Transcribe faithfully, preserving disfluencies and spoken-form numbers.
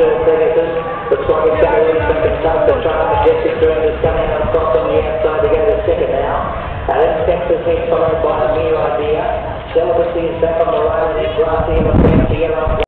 short Ferguson. Looks like it's going to lose some control. The trial Majestic Dream is coming out across on the outside to go to second now. Uh, then Texas head followed by a New Idea. Celibacy is back on the road and then Grassy in the fence to get off.